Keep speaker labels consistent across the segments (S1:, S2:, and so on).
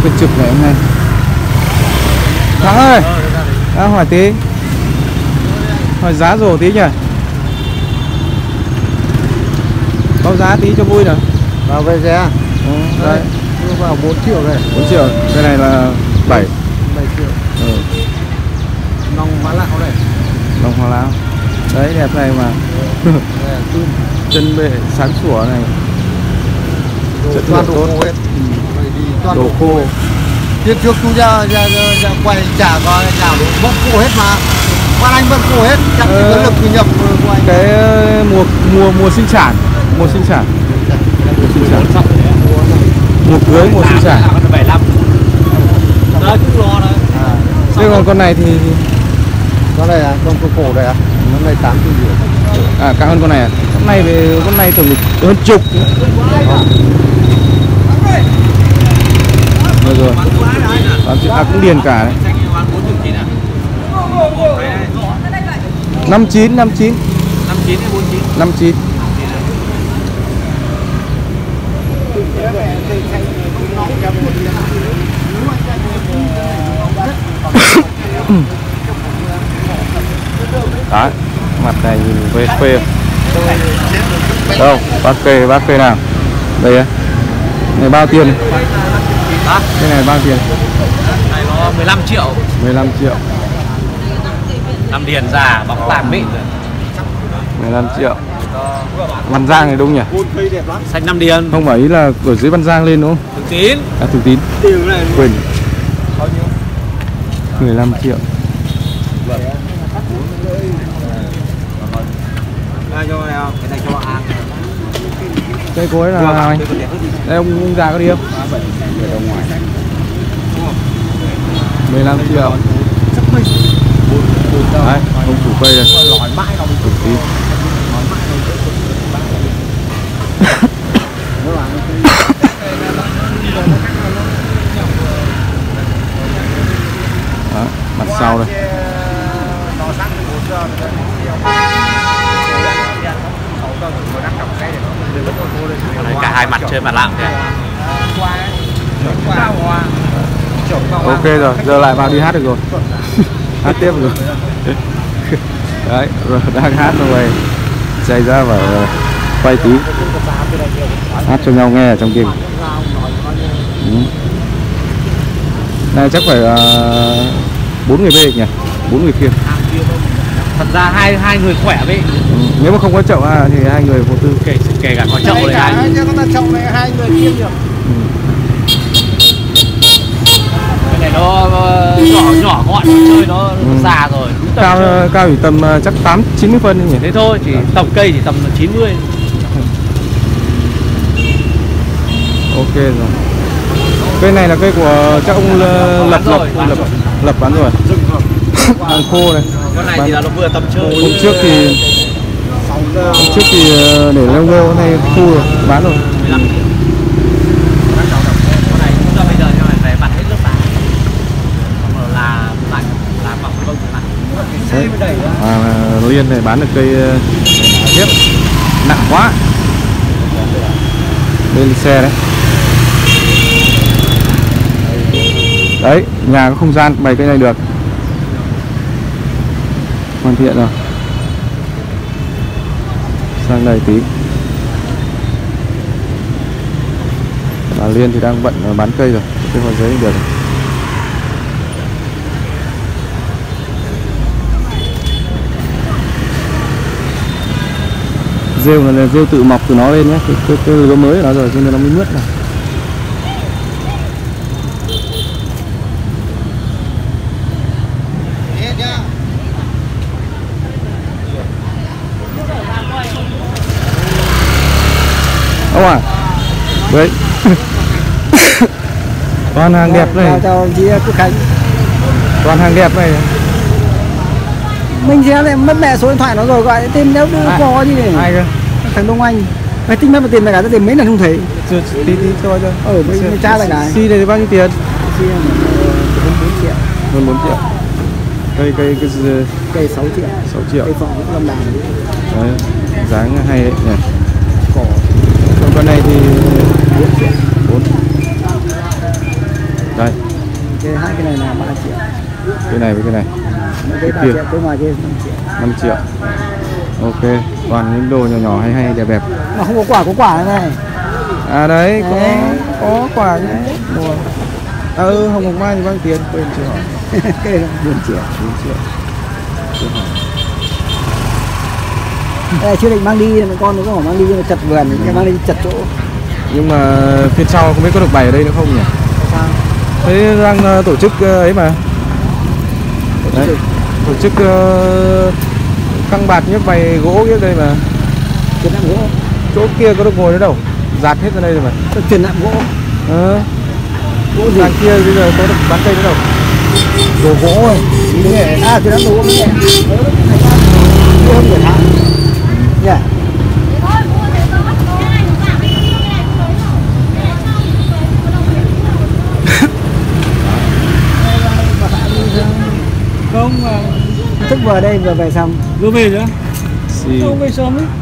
S1: cái trực này hôm nay. Thắng ơi, hỏi tí, hỏi giá rổ tí nhỉ? Báo giá tí cho vui nào.
S2: Vào về xe.
S1: Đây.
S2: Vào 4 triệu này.
S1: 4 triệu, cái này là 7
S2: triệu. Nòng hóa lão này.
S1: Nòng hóa lão. Đấy đẹp này mà. Chân bệ sáng sủa này. Chất lượng tốt. Đồ khô.
S2: Tiếp trước chú ra quay trả coi trả vẫn khô hết mà. Quan anh vẫn khô hết, chẳng chỉ có lực nhập của anh.
S1: Cái mùa sinh sản, mùa sinh sản. Mùa cưới, mùa sinh sản.
S3: 75. Đấy cũng lo đấy.
S1: Thế còn con này thì
S2: con này à, con cổ đây à? Con này 8 triệu.
S1: À, cao hơn con này à? Con này tưởng hơn chục. Được rồi. Cũng điền cả đấy. 59 hay 49? 59. Đấy, mặt này nhìn về phê. Đâu, bác kê nào? Đây á. Này bao tiền? Cái này bao tiền?
S3: Này nó 15 triệu.
S1: 15 triệu.
S3: Năm điền già bóng tàm mịn.
S1: 15 triệu. Văn Giang này đúng nhỉ?
S3: Xanh 5 điền.
S1: Không phải, ý là ở dưới Văn Giang lên đúng không?
S3: Thường Tín.
S1: À, Thường Tín. Quên. 15 triệu.
S3: Cái này cho ăn.
S1: Cây cối là anh. Đây ông già có đi không? 15 triệu. Đấy, ông chủ cây đây. Thường Tín. Đó, mặt sau đây.
S3: Đấy, cả hai mặt chơi mặt lạng kìa.
S1: Ok rồi, giờ lại vào đi hát được rồi. Hát tiếp rồi. Đấy, rồi đang hát rồi. Chạy ra và quay tí. Hát cho nhau nghe ở trong game. Này chắc phải 4 người về nhỉ? 4 người kia.
S3: Thật ra hai người khỏe vậy.
S1: Nếu mà không có chậu thì 2 người vô tư.
S3: Kể cả có chậu này
S2: hai người kiêng được.
S3: Cái này nó nhỏ gọn, chơi nó già rồi.
S1: Cao chỉ tầm chắc 80-90 phân nhỉ?
S3: Thế thôi, chỉ tầm cây chỉ tầm 90.
S1: Ok rồi. Cây này là cây của chắc ông Lập bán rồi. Hàng khô này.
S3: Con này thì là nó vừa tầm chơi.
S1: Hôm trước thì để leo ngô này thu rồi, bán rồi.
S3: 15 triệu. Con này chúng ta bây giờ cho phải bật hết lớp lá. Xong rồi là bọc bông lại.
S1: Liên này bán được cây hiếp nặng quá. Lên xe đấy. Đấy, nhà có không gian bày cây này được. Hoàn thiện rồi. Sang đây tí. Bà Liên thì đang bận bán cây rồi, cây hoa giấy được. Rêu là rêu tự mọc từ nó lên nhé, cái lúa mới của nó rồi cho nên nó mới mướt này. Ông à, đấy. Toàn hàng đẹp này.
S2: Chào chị Quốc Khánh.
S1: Toàn hàng đẹp này.
S2: Mình sẽ lại mất mẹ số điện thoại nó rồi, gọi tìm nếu có gì này.
S1: Ai cơ?
S2: Thằng Đông Anh. Mày tính mất một tiền mày cả, tao tìm mấy lần không thấy.
S1: Tí cho.
S2: Mới tra lại cái.
S1: Xi này thì bao nhiêu tiền?
S2: Xi là 4 triệu.
S1: Hơn 4 triệu.
S2: Cây 6 triệu.
S1: 6 triệu.
S2: Cây phộng cũng 5 đàn.
S1: Đấy, dáng hay đấy nhỉ.
S2: Cỏ.
S1: Còn con này thì
S2: 4 triệu.
S1: 4. Đây,
S2: Hai cái này là 3 triệu.
S1: cái này với cái này.
S2: Cái 3
S1: kia.
S2: triệu, cái ngoài kia 5 triệu.
S1: 5 triệu. Ok, toàn những đồ nhỏ nhỏ hay đẹp đẹp.
S2: Mà không có quả này này.
S1: À đấy, có quả nhé. Hồng Ngọc Mai thì bao nhiêu tiền? Quên chưa hỏi.
S2: Cái này 4 triệu.
S1: 4 triệu. Chưa hỏi.
S2: Đây, chưa định mang đi, con nó có mang đi nhưng mà chật vườn, cái mang đi chật chỗ.
S1: Nhưng mà phiên sau không biết có được bày ở đây nữa không nhỉ?
S2: Sao?
S1: Thế đang tổ chức ấy mà. Đấy, tổ chức căng bạt nhấc bày gỗ kia đây mà.
S2: Triển lãm gỗ.
S1: Chỗ kia có được ngồi nữa đâu, dạt hết ra đây rồi mà.
S2: Triển lãm gỗ.
S1: Gỗ gì? Đằng kia bây giờ có được bán cây nữa đâu.
S2: Đồ gỗ rồi. À, triển lãm đồ gỗ này. Không được hả? Dạ.
S3: Không
S2: Thức vừa đây vừa về xong.
S3: vừa về nữa.
S1: Xì.
S3: Không về sớm ấy.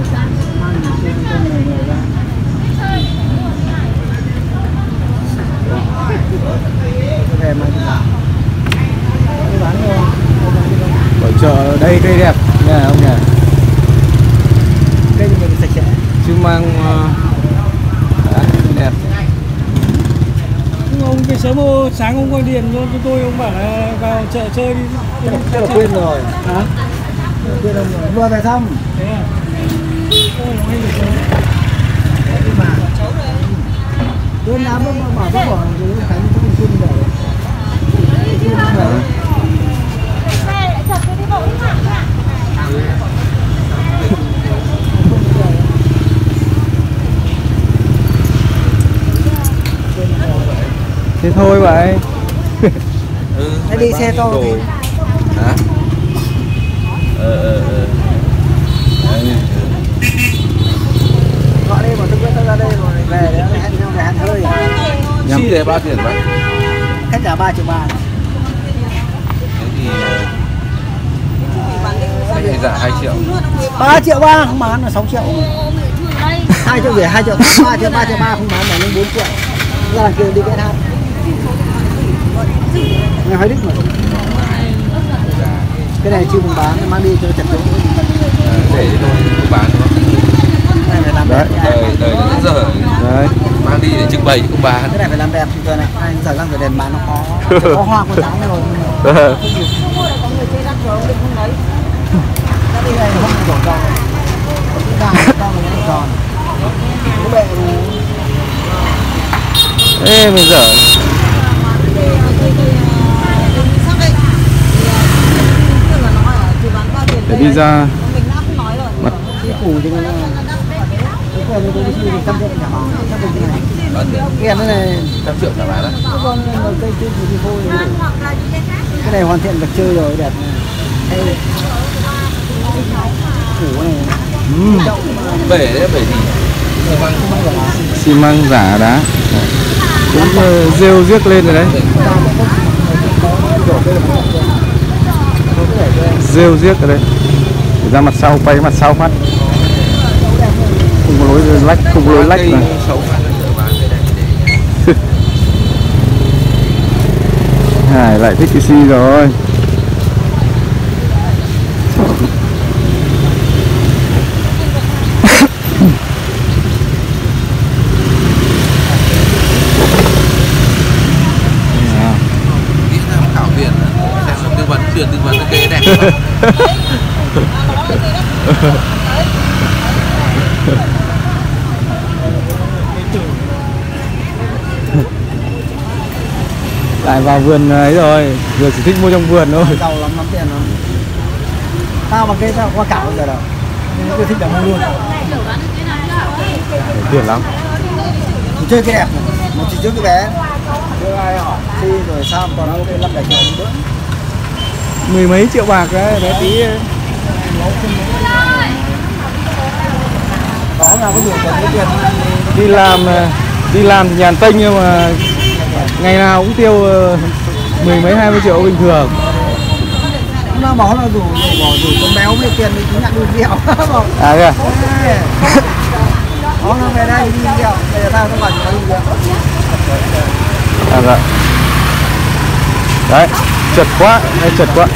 S2: Về mà bán rồi.
S1: Ở chợ đây cây đẹp nha ông nhỉ.
S2: Cây thì mình sạch sẽ.
S1: Chứ mang đẹp.
S3: Ông về sớm sáng ông gọi điện cho tôi, ông bảo là vào chợ chơi đi.
S2: Chắc là quên rồi. Hả? Quên rồi. Vừa về xong.
S3: Thế à? Ông về sớm.
S2: Quên lắm mà bảo bác bỏ rồi Khánh không quên rồi.
S1: Thế thôi vậy.
S2: Thế đi xe to thì
S1: Hả?
S2: gọi đây mà tôi biết ra đây rồi về để hẹn nhau để hẹn hơi.
S4: Xi này bao tiền bác?
S2: Khách trả 3 triệu 3.
S4: Thế thì dạ 2 triệu.
S2: 3 triệu 3 không bán là 6 triệu. 2 triệu rưỡi 2 triệu 3 triệu 3 triệu 3 không bán là lên 4 triệu. Ra đằng kia đi cái thang. Nghe hỏi đích mà. Cái này chưa muốn bán mang đi cho chặt chỗ.
S4: Để cho tôi không bán nữa.
S2: Cái này phải làm đẹp.
S4: Đời nó rất dở.
S1: Đấy.
S4: Mang đi để trưng bày chứ không bán.
S2: Cái này phải làm đẹp rồi này. Anh giờ đang phải đèn bán nó khó. Có hoa con trắng rồi. Cái này không đổ tròn. Cái này to mà nó tròn. Cái bệ
S1: Ê mình dở. Để đi ra mặt
S2: cái củ thì nó cái này tôi đi xin 100 triệu nhỏ. Cái này
S4: 100 triệu chả bán á.
S2: cái này hoàn thiện được chơi rồi đẹp này. Củ này.
S4: Bể đấy, bể gì?
S1: xi măng giả đá. Cũng rêu riếc lên rồi đấy. Rêu riếc ở đây. Để ra mặt sau, quay mặt sau phát. Không có lối lách, không có lối lách mà. Hải lại thích cái xi rồi.
S4: Khảo tiền xem tư vấn cái đẹp không?
S1: Lại vào vườn ấy rồi, vừa chỉ thích mua trong vườn thôi.
S2: Giàu lắm tiền lắm. Tao bằng cái tao qua cảo bây giờ đâu. Nhưng tôi thích là mua luôn.
S1: Tiền lắm.
S2: Mình chơi cái đẹp này. Một chỉ trước cái bé. Chưa ai hỏi đi rồi sao còn nó cái 5-7 triệu nữa.
S1: Mười mấy triệu bạc đấy, bé tí.
S2: Có nào có nhiều tiền
S1: đi làm thì nhàn tênh nhưng mà ngày nào cũng tiêu mười mấy 20 triệu bình thường.
S2: Nó bảo là rủ con béo với tiền thì cũng nhận được rượu.
S1: À kìa.
S2: Nó về đây đi rượu, bây giờ tao nó bảo nó đi rượu.
S1: À dạ. Đấy, trượt quá, đây trượt quá.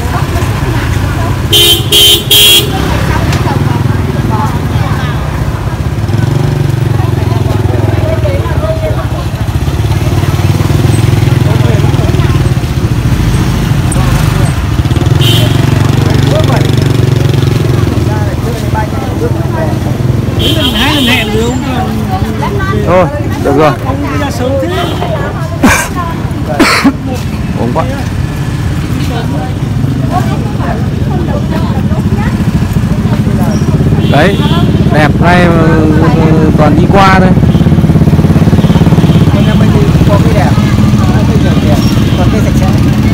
S1: Thôi, được rồi. Ổn quá. Đấy, đẹp này toàn đi qua thôi.
S2: Nhà mình thì có cái đẹp, cái nhiều đẹp, còn cái sạch sẽ.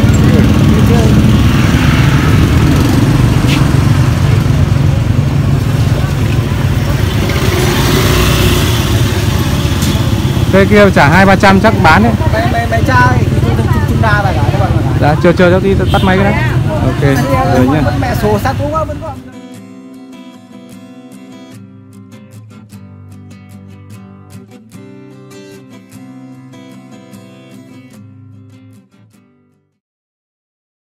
S1: Cây kia trả 200-300 chắc bán đấy.
S2: Mày trai thì chúng ta là cả các bạn.
S1: Dạ, chờ cho tí tắt máy cái đấy. Ok, rồi nhá.
S2: Mẹ sổ sát cũng vẫn còn.